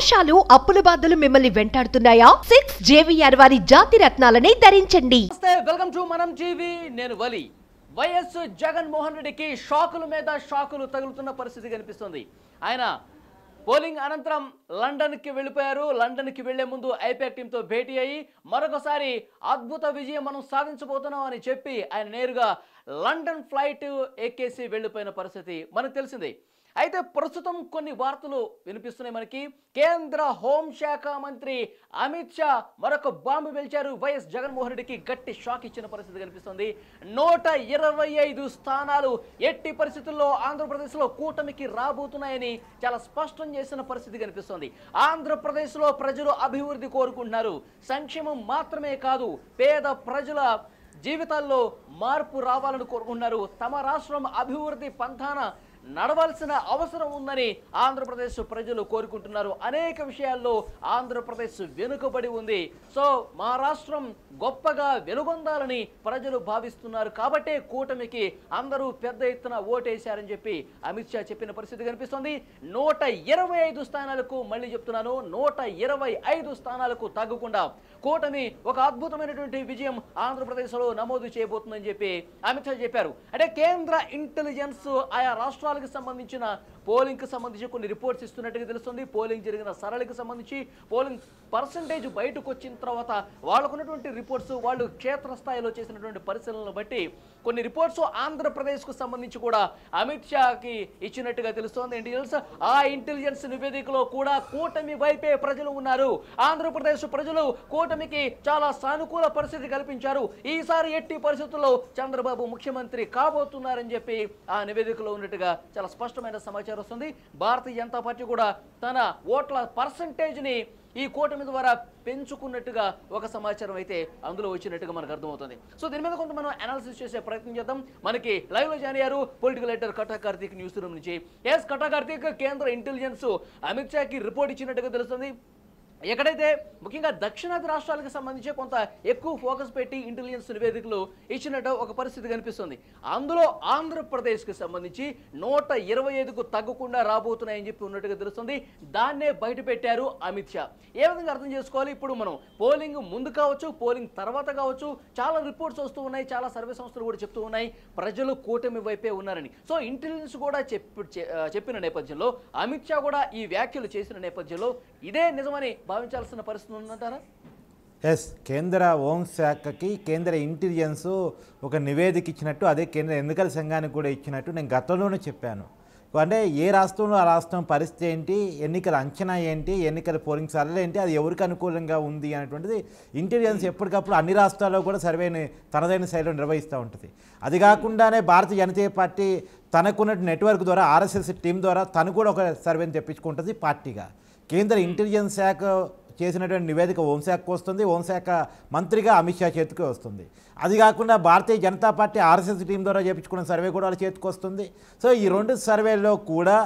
మోసాలు అప్పుల బాధలు మిమ్మల్ని వెంటాడుతున్నాయా? 6 JVR వారి జాతి రత్నాలని ధరించండి. Welcome to Manam TV. నేను వలి. వైఎస్ జగన్మోహన్ రెడ్డికి షాకుల మీద షాకులు తగులుతున్న పరిస్థితి కనిపిస్తుంది. ఆయన పోలింగ్ అనంతరం లండన్కి వెళ్ళిపోయారు. లండన్కి వెళ్లే ముందు ఐపాక్ టీంతో భేటీ అయ్యి మరొకసారి అద్భుత విజయం మనం సాధించబోతున్నాం అని చెప్పి ఆయన నేరుగా లండన్ ఫ్లైట్ ఎక్కేసి వెళ్ళిపోయిన పరిస్థితి మనకు తెలిసింది. అయితే ప్రస్తుతం కొన్ని వార్తలు వినిపిస్తున్నాయి మనకి. కేంద్ర హోంశాఖ మంత్రి అమిత్ షా మరొక బాంబు పేల్చారు. వైఎస్ జగన్మోహన్ రెడ్డికి గట్టి షాక్ ఇచ్చిన పరిస్థితి కనిపిస్తుంది. 125 స్థానాలు ఎట్టి పరిస్థితుల్లో ఆంధ్రప్రదేశ్లో కూటమికి రాబోతున్నాయని చాలా స్పష్టం చేసిన పరిస్థితి కనిపిస్తుంది. ఆంధ్రప్రదేశ్లో ప్రజలు అభివృద్ధి కోరుకుంటున్నారు. సంక్షేమం మాత్రమే కాదు, పేద ప్రజల జీవితాల్లో మార్పు రావాలని కోరుకుంటున్నారు. తమ రాష్ట్రం అభివృద్ధి పంథాన నడవాల్సిన అవసరం ఉందని ఆంధ్రప్రదేశ్ ప్రజలు కోరుకుంటున్నారు. అనేక విషయాల్లో ఆంధ్రప్రదేశ్ వెనుకబడి ఉంది. సో మా రాష్ట్రం గొప్పగా వెలుగొందాలని ప్రజలు భావిస్తున్నారు. కాబట్టే కూటమికి అందరూ పెద్ద ఎత్తున ఓటేశారని చెప్పి అమిత్ షా చెప్పిన పరిస్థితి కనిపిస్తుంది. 125 స్థానాలకు, మళ్ళీ చెప్తున్నాను, 125 స్థానాలకు తగ్గకుండా కూటమి ఒక అద్భుతమైనటువంటి విజయం ఆంధ్రప్రదేశ్లో నమోదు చేయబోతుందని చెప్పి అమిత్ షా చెప్పారు. అంటే కేంద్ర ఇంటెలిజెన్స్ ఆయా రాష్ట్రాలకు సంబంధించిన పోలింగ్ కి సంబంధించి కొన్ని రిపోర్ట్స్ ఇస్తున్నట్టుగా తెలుస్తుంది. పోలింగ్ జరిగిన సరళికి సంబంధించి పోలింగ్ పర్సంటేజ్ బయటకు వచ్చిన తర్వాత వాళ్ళకున్నటువంటి రిపోర్ట్స్, వాళ్ళు క్షేత్రస్థాయిలో చేసినటువంటి పరిశీలనలు బట్టి కొన్ని రిపోర్ట్స్ ఆంధ్రప్రదేశ్కు సంబంధించి కూడా అమిత్ షాకి ఇచ్చినట్టుగా తెలుస్తోంది ఇంటెలిజెన్స్. ఆ ఇంటెలిజెన్స్ నివేదికలో కూడా కూటమి వైపే ప్రజలు ఉన్నారు. ఆంధ్రప్రదేశ్ ప్రజలు కూటమికి చాలా సానుకూల పరిస్థితి కల్పించారు. ఈసారి ఎట్టి పరిస్థితుల్లో చంద్రబాబు ముఖ్యమంత్రి కాబోతున్నారని చెప్పి ఆ నివేదికలో ఉన్నట్టుగా చాలా స్పష్టమైన సమాచారం వస్తుంది. భారతీయ జనతా పార్టీ కూడా తన ఓట్ల పర్సంటేజ్ ని ఈ కూటమి ద్వారా పెంచుకున్నట్టుగా ఒక సమాచారం అయితే అందులో వచ్చినట్టుగా మనకు అర్థమవుతుంది. సో దీని మీద కొంత మనం అనాలిసిస్ చేసే ప్రయత్నం చేద్దాం. మనకి లైవ్ లో జాయిన్ అయ్యారు political editor Kata Karthik, news room నుంచి. ఎస్ కటా కార్తీక్, కేంద్ర ఇంటెలిజెన్స్ అమిత్ షాకి రిపోర్ట్ ఇచ్చినట్టుగా తెలుస్తుంది. ఎక్కడైతే ముఖ్యంగా దక్షిణాది రాష్ట్రాలకు సంబంధించి కొంత ఎక్కువ ఫోకస్ పెట్టి ఇంటెలిజెన్స్ నివేదికలు ఇచ్చినట్టు ఒక పరిస్థితి కనిపిస్తుంది. అందులో ఆంధ్రప్రదేశ్కి సంబంధించి 125కు తగ్గకుండా రాబోతున్నాయని చెప్పి ఉన్నట్టుగా తెలుస్తుంది. దాన్నే బయట పెట్టారు అమిత్ షా. ఏ విధంగా అర్థం చేసుకోవాలి? ఇప్పుడు మనం పోలింగ్ ముందు కావచ్చు, పోలింగ్ తర్వాత కావచ్చు, చాలా రిపోర్ట్స్ వస్తూ ఉన్నాయి, చాలా సర్వే సంస్థలు కూడా చెప్తూ ఉన్నాయి ప్రజలు కూటమి వైపే ఉన్నారని. సో ఇంటెలిజెన్స్ కూడా చెప్పిన నేపథ్యంలో అమిత్ షా కూడా ఈ వ్యాఖ్యలు చేసిన నేపథ్యంలో ఇదే నిజమని భావించాల్సిన పరిస్థితి ఉందంటారా? ఎస్, కేంద్ర హోంశాఖకి కేంద్ర ఇంటెలిజెన్స్ ఒక నివేదిక ఇచ్చినట్టు, అదే కేంద్ర ఎన్నికల సంఘానికి కూడా ఇచ్చినట్టు నేను గతంలోనే చెప్పాను. అంటే ఏ రాష్ట్రంలో ఆ రాష్ట్రం పరిస్థితి ఏంటి, ఎన్నికల అంచనా ఏంటి, ఎన్నికల పోలింగ్ సరళి ఏంటి, అది ఎవరికి అనుకూలంగా ఉంది అనేటువంటిది ఇంటెలిజెన్స్ ఎప్పటికప్పుడు అన్ని రాష్ట్రాల్లో కూడా సర్వేని తనదైన శైలిలో నిర్వహిస్తూ ఉంటుంది. అది కాకుండానే భారతీయ జనతా పార్టీ తనకున్న నెట్వర్క్ ద్వారా, ఆర్ఎస్ఎస్ టీం ద్వారా తను కూడా ఒక సర్వేని తెప్పించుకుంటుంది పార్టీగా. కేంద్ర ఇంటెలిజెన్స్ శాఖ చేసినటువంటి నివేదిక హోంశాఖకు వస్తుంది, హోంశాఖ మంత్రిగా అమిత్ షా చేతికి వస్తుంది. అది కాకుండా Bharatiya Janata party RSS team ద్వారా చేయించుకున్న సర్వే కూడా వాళ్ళ చేతికి వస్తుంది. సో ఈ రెండు సర్వేల్లో కూడా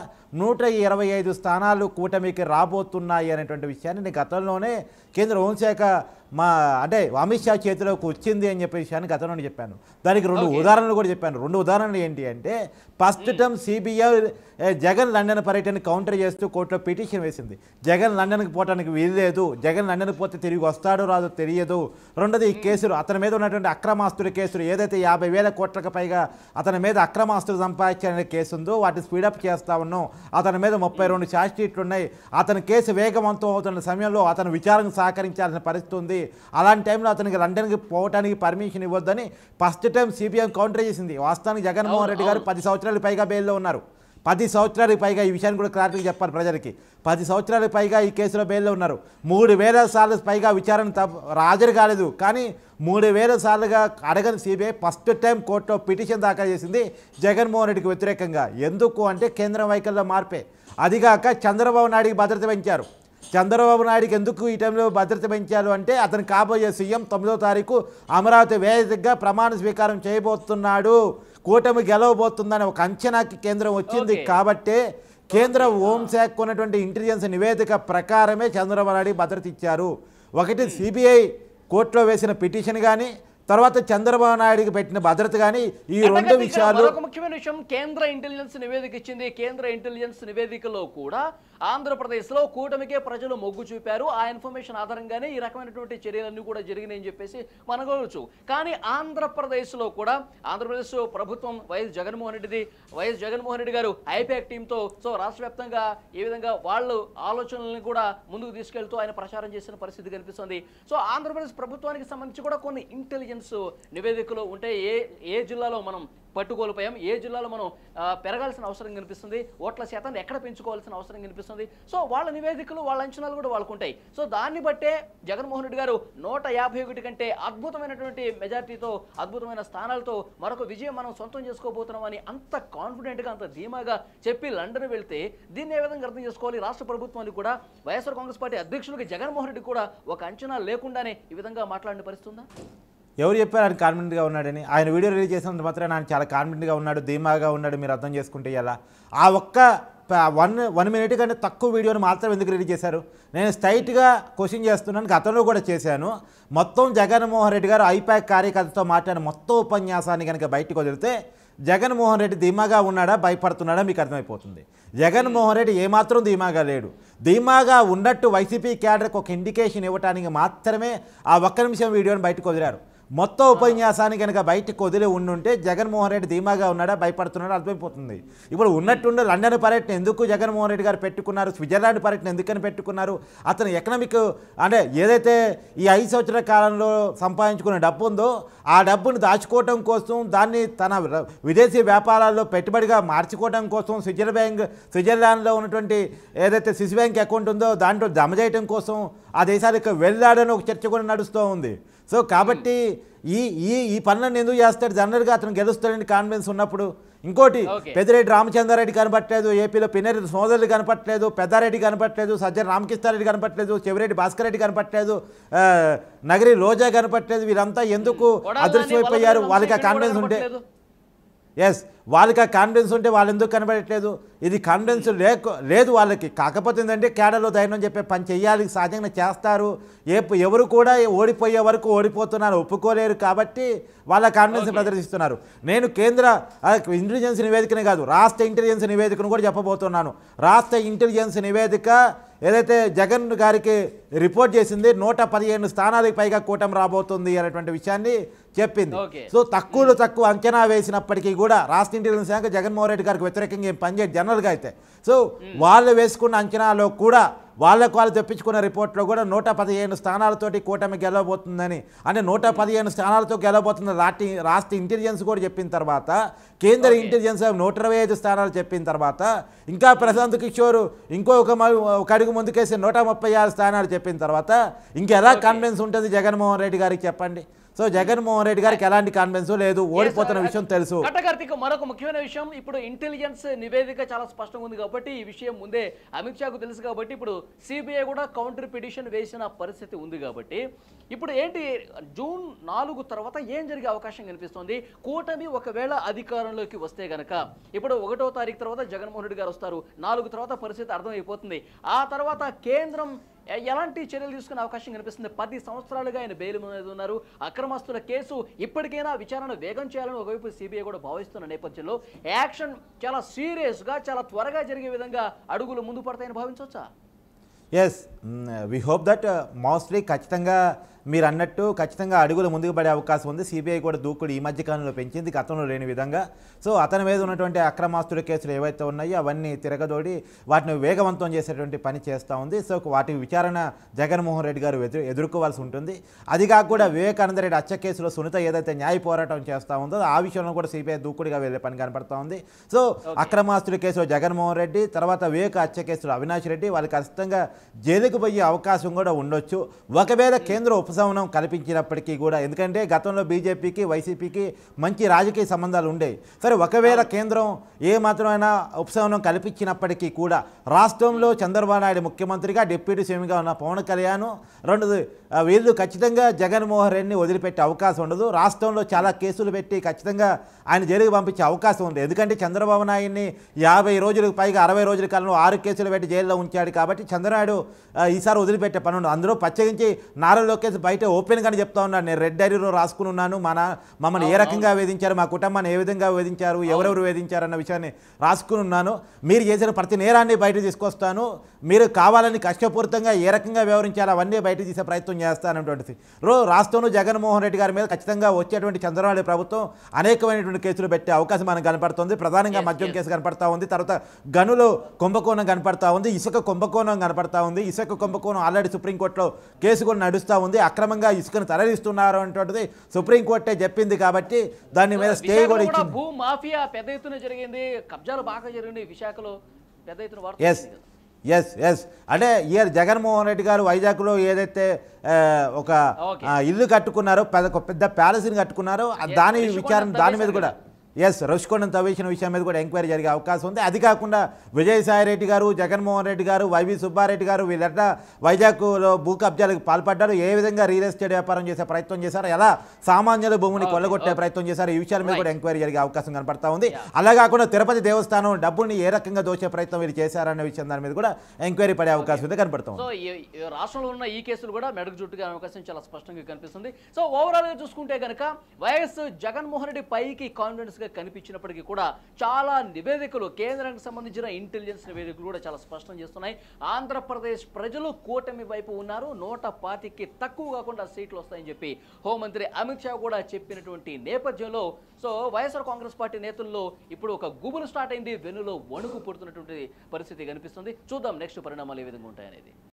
125 స్థానాలు కూటమికి రాబోతున్నాయి అనేటువంటి విషయాన్ని నేను గతంలోనే కేంద్ర హోంశాఖ అంటే అమిత్ షా చేతిలోకి వచ్చింది అని చెప్పే విషయాన్ని గతంలోనే చెప్పాను. దానికి 2 ఉదాహరణలు కూడా చెప్పాను. 2 ఉదాహరణలు ఏంటి అంటే, first term CBI Jagan London పర్యటన కౌంటర్ చేస్తూ కోర్టులో పిటిషన్ వేసింది. జగన్ లండన్కి పోవడానికి వీల్లేదు, జగన్ లండన్కి పోతే తిరిగి వస్తాడో రాదో తెలియదు. రెండోది ఈ కేసులు, అతని మీద ఉన్నటువంటి అక్రమాస్తుల కేసులు, ఏదైతే 50,000 కోట్లకు పైగా అతని మీద అక్రమాస్తులు సంపాదించిన కేసు ఉందో వాటిని స్పీడప్ చేస్తా ఉన్నాం. అతని మీద 32 ఛార్జ్ షీట్లు ఉన్నాయి. అతని కేసు వేగవంతం అవుతున్న సమయంలో అతను విచారణకు సహకరించాల్సిన పరిస్థితి ఉంది. అలాంటి టైంలో అతనికి లండన్కి పోవడానికి పర్మిషన్ ఇవ్వద్దని ఫస్ట్ టైం సిబిఐ కౌంటర్ చేసింది. వాస్తవానికి జగన్మోహన్ రెడ్డి గారు 10 సంవత్సరాలకు పైగా బెయిల్లో ఉన్నారు. 10 సంవత్సరాలకు పైగా, ఈ విషయాన్ని కూడా క్లారిటీగా చెప్పాలి ప్రజలకి, 10 సంవత్సరాలకు పైగా ఈ కేసులో బెయిల్లో ఉన్నారు. 3,000 సార్లు పైగా విచారణ హాజరు కాలేదు. కానీ 3,000 సార్లుగా అడగని సిబిఐ ఫస్ట్ టైం కోర్టులో పిటిషన్ దాఖలు చేసింది జగన్మోహన్ రెడ్డికి వ్యతిరేకంగా. ఎందుకు అంటే కేంద్రం వైఖరిలో మార్పే. అదిగాక చంద్రబాబు నాయుడికి భద్రత పెంచారు. చంద్రబాబు నాయుడికి ఎందుకు ఈ టైంలో భద్రత పెంచారు అంటే, అతను కాబోయే సీఎం 9వ తారీఖు అమరావతి వేదికగా ప్రమాణ స్వీకారం చేయబోతున్నాడు, కూటమి గెలవబోతుందని ఒక అంచనాకి కేంద్రం వచ్చింది. కాబట్టే కేంద్ర హోంశాఖ ఉన్నటువంటి ఇంటెలిజెన్స్ నివేదిక ప్రకారమే చంద్రబాబు నాయుడికి భద్రత ఇచ్చారు. ఒకటి సిబిఐ కోర్టులో వేసిన పిటిషన్ కానీ, తర్వాత చంద్రబాబు నాయుడుకి పెట్టిన భద్రత కానీ, ఈ రెండు విషయాలు. ఒక ముఖ్యమైన విషయం, కేంద్ర ఇంటెలిజెన్స్ నివేదిక ఇచ్చింది. కేంద్ర ఇంటెలిజెన్స్ నివేదికలో కూడా ఆంధ్రప్రదేశ్లో కూటమికే ప్రజలు మొగ్గు చూపారు. ఆ ఇన్ఫర్మేషన్ ఆధారంగానే ఈ రకమైనటువంటి చర్యలన్నీ కూడా జరిగినాయని చెప్పేసి మనకోవచ్చు. కానీ ఆంధ్రప్రదేశ్లో కూడా ఆంధ్రప్రదేశ్ ప్రభుత్వం వైఎస్ జగన్మోహన్ రెడ్డి గారు ఐపాక్ టీంతో రాష్ట్ర వ్యాప్తంగా ఏ విధంగా వాళ్ళు ఆలోచనలను కూడా ముందుకు తీసుకెళ్తూ ఆయన ప్రచారం చేసిన పరిస్థితి కనిపిస్తుంది. ఆంధ్రప్రదేశ్ ప్రభుత్వానికి సంబంధించి కూడా కొన్ని ఇంటెలిజెన్స్ నివేదికలు ఉంటే ఏ జిల్లాలో మనం పట్టుకోల్పోయాం, ఏ జిల్లాలో మనం పెరగాల్సిన అవసరం కనిపిస్తుంది, ఓట్ల శాతాన్ని ఎక్కడ పెంచుకోవాల్సిన అవసరం కనిపిస్తుంది. వాళ్ళ నివేదికలు వాళ్ళ అంచనాలు కూడా వాళ్ళకు ఉంటాయి. దాన్ని బట్టే జగన్మోహన్ రెడ్డి గారు 151 కంటే అద్భుతమైనటువంటి మెజార్టీతో అద్భుతమైన స్థానాలతో మరొక విజయం మనం సొంతం చేసుకోబోతున్నామని అంత కాన్ఫిడెంట్గా అంత ధీమాగా చెప్పి లండన్ వెళ్తే దీన్ని ఏ విధంగా అర్థం చేసుకోవాలి? రాష్ట్ర ప్రభుత్వానికి కూడా వైఎస్ఆర్ కాంగ్రెస్ పార్టీ అధ్యక్షుడికి జగన్మోహన్ రెడ్డి కూడా ఒక అంచనా లేకుండానే ఈ విధంగా మాట్లాడిన పరిస్థితి ఉందా? ఎవరు చెప్పారు ఆయన కాన్ఫిడెంట్గా ఉన్నాడని? ఆయన వీడియో రిలీజ్ చేసినంత మాత్రం ఆయన చాలా కాన్ఫిడెంట్గా ఉన్నాడు, ధీమాగా ఉన్నాడు మీరు అర్థం చేసుకుంటే ఎలా? ఆ ఒక్క 1 మినిట్ కంటే తక్కువ వీడియోని మాత్రం ఎందుకు రిలీజ్ చేశారు? నేను స్ట్రైట్గా క్వశ్చన్ చేస్తున్నాను, గతంలో కూడా చేశాను. మొత్తం జగన్మోహన్ రెడ్డి గారు ఐపాక్ కార్యకర్తతో మాట్లాడిన మొత్తం ఉపన్యాసాన్ని కనుక బయటకు వదిలితే జగన్మోహన్ రెడ్డి ధీమాగా ఉన్నాడా భయపడుతున్నాడా మీకు అర్థమైపోతుంది. జగన్మోహన్ రెడ్డి ఏమాత్రం ధీమాగా లేడు. ధీమాగా ఉన్నట్టు వైసీపీ క్యాడర్కి ఒక ఇండికేషన్ ఇవ్వడానికి మాత్రమే ఆ 1 నిమిషం వీడియోని బయటకు వదిలారు. మొత్తం ఉపన్యాసాన్ని కనుక బయటకు వదిలి ఉండుంటే జగన్మోహన్ రెడ్డి ధీమాగా ఉన్నాడా భయపడుతున్నాడా అర్థమైపోతుంది. ఇప్పుడు ఉన్నట్టుండి లండన్ పర్యటన ఎందుకు జగన్మోహన్ రెడ్డి గారు పెట్టుకున్నారు, స్విట్జర్లాండ్ పర్యటన ఎందుకని పెట్టుకున్నారు? అతను ఎకనామిక్ అంటే ఏదైతే ఈ 5 సంవత్సరాల కాలంలో సంపాదించుకున్న డబ్బు ఉందో ఆ డబ్బును దాచుకోవటం కోసం, దాన్ని తన విదేశీ వ్యాపారాల్లో పెట్టుబడిగా మార్చుకోవడం కోసం, స్విట్జర్లాండ్లో ఉన్నటువంటి ఏదైతే స్విస్ బ్యాంక్ అకౌంట్ ఉందో దాంట్లో జమ చేయడం కోసం ఆ దేశాలకు వెళ్ళాడని ఒక చర్చ కూడా నడుస్తూ ఉంది. కాబట్టి ఈ పనులను ఎందుకు చేస్తాడు? జనరల్గా అతను గెలుస్తాడని కాన్ఫిడెన్స్ ఉన్నప్పుడు. ఇంకోటి, పెద్దిరెడ్డి రామచంద్రారెడ్డి కనపట్లేదు, ఏపీలో పిన్నెరెడ్డి సోదరులు కనపట్లేదు, పెద్దారెడ్డి కనపట్లేదు, సజ్జన రామకృష్ణారెడ్డి కనపట్లేదు, చెవిరెడ్డి భాస్కర్ రెడ్డి కనపట్లేదు, నగరి రోజా కనపట్లేదు. వీరంతా ఎందుకు అదృశ్యమైపోయారు? వాళ్ళకి ఆ కాన్ఫిడెన్స్ ఉంటే వాళ్ళకి ఆ కాన్ఫిడెన్స్ ఉంటే వాళ్ళు ఎందుకు కనబడట్లేదు? ఇది కాన్ఫిడెన్స్ లేదు వాళ్ళకి. కాకపోతే ఏంటంటే కేడర్లో ధైర్యం చెప్పే పని చెయ్యాలి, సహజంగా చేస్తారు. ఎవరు కూడా ఓడిపోయే వరకు ఓడిపోతున్నారు ఒప్పుకోలేరు కాబట్టి వాళ్ళ కాన్ఫిడెన్స్ ప్రదర్శిస్తున్నారు. నేను కేంద్ర ఇంటెలిజెన్స్ నివేదికనే కాదు, రాష్ట్ర ఇంటెలిజెన్స్ నివేదికను కూడా చెప్పబోతున్నాను. రాష్ట్ర ఇంటెలిజెన్స్ నివేదిక ఏదైతే జగన్ గారికి రిపోర్ట్ చేసింది 115 స్థానాలకు పైగా కూటమి రాబోతుంది అనేటువంటి విషయాన్ని చెప్పింది. తక్కువ అంచనా వేసినప్పటికీ కూడా రాష్ట్ర ఇంటెలిజెన్స్ శాఖ జగన్మోహన్ రెడ్డి గారికి వ్యతిరేకంగా ఏం పనిచేయదు జనరల్గా అయితే. వాళ్ళు వేసుకున్న అంచనాలో కూడా వాళ్ళు తెప్పించుకున్న రిపోర్ట్లో కూడా 115 స్థానాలతోటి కూటమి గెలవబోతుందని, అంటే 115 స్థానాలతో గెలవబోతున్న రాష్ట్ర ఇంటెలిజెన్స్ కూడా చెప్పిన తర్వాత, కేంద్ర ఇంటెలిజెన్స్ 125 స్థానాలు చెప్పిన తర్వాత, ఇంకా ప్రశాంత్ కిషోర్ ఒక అడుగు ముందుకేసి 136 స్థానాలు చెప్పిన తర్వాత ఇంకెలా కాన్ఫిడెన్స్ ఉంటుంది జగన్మోహన్ రెడ్డి గారికి చెప్పండి? జగన్మోహన్ రెడ్డి గారికి ఎలాంటి కాన్ఫిడెన్స్ లేదు, ఓడిపోతున్న విషయం తెలుసు. కట్టకర్తిక మరొక ముఖ్యమైన విషయం, ఇప్పుడు ఇంటెలిజెన్స్ నివేదిక చాలా స్పష్టంగా ఉంది కాబట్టి ఈ విషయం ముందే అమిత్ షాకు తెలుసు కాబట్టి ఇప్పుడు సిబిఐ కూడా కౌంటర్ పిటిషన్ వేసిన పరిస్థితి ఉంది కాబట్టి ఇప్పుడు ఏంటి, జూన్ 4 తర్వాత ఏం జరిగే అవకాశం కనిపిస్తుంది? కూటమి ఒకవేళ అధికారంలోకి వస్తే గనక, ఇప్పుడు 1వ తారీఖు తర్వాత జగన్మోహన్ రెడ్డి గారు వస్తారు, 4 తర్వాత పరిస్థితి అర్థమైపోతుంది. ఆ తర్వాత కేంద్రం ఎలాంటి చర్యలు తీసుకునే అవకాశం కనిపిస్తుంది? 10 సంవత్సరాలుగా ఆయన బెయిల్ మీద ఉన్నారు. అక్రమస్తుల కేసు ఇప్పటికైనా విచారణ వేగం చేయాలని ఒకవైపు సిబిఐ కూడా భావిస్తున్న నేపథ్యంలో యాక్షన్ చాలా సీరియస్గా చాలా త్వరగా జరిగే విధంగా అడుగులు ముందు పడతాయని భావించవచ్చా? వి హోప్ దట్ మోస్ట్లీ ఖచ్చితంగా మీరు అన్నట్టు ఖచ్చితంగా అడుగులు ముందుకు పడే అవకాశం ఉంది. సిబిఐ కూడా దూకుడు ఈ మధ్య కాలంలో పెంచింది, గతంలో లేని విధంగా. అతని మీద ఉన్నటువంటి అక్రమాస్తుల కేసులు ఏవైతే ఉన్నాయో అవన్నీ తిరగదోడి వాటిని వేగవంతం చేసేటువంటి పని చేస్తూ ఉంది. వాటి విచారణ జగన్మోహన్ రెడ్డి గారు ఎదుర్కోవాల్సి ఉంటుంది. అది కాక కూడా వివేకానంద రెడ్డి హత్య కేసులో సునీత ఏదైతే న్యాయ పోరాటం చేస్తూ ఉందో ఆ విషయంలో కూడా సిబిఐ దూకుడుగా వెళ్ళే పని కనపడుతూ ఉంది. అక్రమాస్తుల కేసులో జగన్మోహన్ రెడ్డి, తర్వాత వివేక హత్య కేసులో అవినాష్ రెడ్డి వాళ్ళకి ఖచ్చితంగా జైలుకు పోయే అవకాశం కూడా ఉండొచ్చు ఒకవేళ కేంద్ర ఉపశమనం కల్పించినప్పటికీ కూడా. ఎందుకంటే గతంలో బీజేపీకి వైసీపీకి మంచి రాజకీయ సంబంధాలు ఉండేవి. సరే, ఒకవేళ కేంద్రం ఏమాత్రమైనా ఉపశమనం కల్పించినప్పటికీ కూడా రాష్ట్రంలో చంద్రబాబు నాయుడు ముఖ్యమంత్రిగా, డిప్యూటీ సీఎంగా ఉన్న పవన్ కళ్యాణ్ వీళ్ళు ఖచ్చితంగా జగన్మోహన్ రెడ్డిని వదిలిపెట్టే అవకాశం ఉండదు. రాష్ట్రంలో చాలా కేసులు పెట్టి ఖచ్చితంగా ఆయన జైలుకు పంపించే అవకాశం ఉంది. ఎందుకంటే చంద్రబాబు నాయుడిని 50 రోజులకు పైగా 60 రోజుల కాలంలో 6 కేసులు పెట్టి జైల్లో ఉంచాడు కాబట్టి చంద్రనాయుడు ఈసారి వదిలిపెట్టే పని ఉండదు. అందులో ప్రత్యేకించి నారా లోకేష్ బయట ఓపెన్గానే చెప్తా ఉన్నాడు, నేను రెడ్ డైరీలో రాసుకుని ఉన్నాను, మమ్మల్ని ఏ రకంగా వేధించారు, మా కుటుంబాన్ని ఏ విధంగా వేధించారు, ఎవరెవరు వేధించారు అన్న విషయాన్ని రాసుకుని ఉన్నాను, మీరు చేసిన ప్రతి నేరాన్ని బయట తీసుకొస్తాను, మీరు కావాలని కష్టపూరితంగా ఏ రకంగా వ్యవహరించాలో అవన్నీ బయట తీసే ప్రయత్నం చేస్తానటువంటిది. రాష్ట్రంలో జగన్మోహన్ రెడ్డి గారి మీద ఖచ్చితంగా వచ్చేటువంటి చంద్రబాబు నాయుడు ప్రభుత్వం అనేకమైనటువంటి కేసులు పెట్టే అవకాశం మనకు కనపడుతుంది. ప్రధానంగా మద్యం కేసు కనపడతా ఉంది, తర్వాత గనులు కుంభకోణం కనపడతా ఉంది, ఇసుక కుంభకోణం కనపడతా ఉంది. ఇసుక కుంభకోణం ఆల్రెడీ సుప్రీంకోర్టులో కేసు కూడా నడుస్తూ ఉంది. అక్రమంగా ఇసుకను తరలిస్తున్నారు అనేటువంటిది సుప్రీంకోర్టే చెప్పింది కాబట్టి దాని మీద స్టే కూడా ఇచ్చింది. భూ మాఫియా పెద్ద ఎత్తున జరిగింది, కబ్జాలు బాగా జరిగింది విశాఖలో పెద్ద ఎత్తున. ఎస్ అంటే ఇయర్ జగన్మోహన్ రెడ్డి గారు వైజాగ్లో ఏదైతే ఒక ఇల్లు కట్టుకున్నారో, పెద్ద ప్యాలెస్ని కట్టుకున్నారో దాని విచారణ దాని మీద కూడా రుషికొండను తవ్వేసిన విషయం మీద కూడా ఎంక్వైరీ జరిగే అవకాశం ఉంది. అది కాకుండా విజయసాయి రెడ్డి గారు, జగన్మోహన్ రెడ్డి గారు, వైవి సుబ్బారెడ్డి గారు వీళ్ళెట్లా వైజాగ్లో భూ కబ్జాలకు పాల్పడ్డారు, ఏ విధంగా రియల్ ఎస్టేట్ వ్యాపారం చేసే ప్రయత్నం చేశారు, ఎలా సామాన్యుల భూమిని కొల్లగొట్టే ప్రయత్నం చేశారు, ఈ విషయాల మీద కూడా ఎంక్వైరీ జరిగే అవకాశం కనపడతా ఉంది. అలా కాకుండా తిరుపతి దేవస్థానం డబ్బుని ఏ రకంగా దోచే ప్రయత్నం వీళ్ళు చేశారన్న విషయం దాని మీద కూడా ఎంక్వైరీ పడే అవకాశం అయితే కనపడతాం. సో ఈ రాష్ట్రంలో ఉన్న ఈ కేసులు కూడా మెడకు చుట్టుగా అవకాశం చాలా స్పష్టంగా కనిపిస్తుంది. సో ఓవరాల్ గా చూసుకుంటే కనుక వైఎస్ జగన్మోహన్ రెడ్డి పైకి కాన్ఫిడెన్స్ కనిపించినప్పటికీ కూడా చాలా నివేదికలు కేంద్రానికి సంబంధించిన ఇంటెలిజెన్స్ నివేదికలు కూడా చాలా స్పష్టం చేస్తున్నాయి. ఆంధ్రప్రదేశ్ ప్రజలు కూటమి వైపు ఉన్నారు, 105కి తక్కువ కాకుండా సీట్లు వస్తాయని చెప్పి హోంమంత్రి అమిత్ షా కూడా చెప్పినటువంటి నేపథ్యంలో సో వైఎస్ఆర్ కాంగ్రెస్ పార్టీ నేతల్లో ఇప్పుడు ఒక గుబులు స్టార్ట్ అయింది, వెన్నులో వణుకు పుడుతున్నటువంటి పరిస్థితి కనిపిస్తుంది. చూద్దాం నెక్స్ట్ పరిణామాలు ఏ విధంగా ఉంటాయనేది.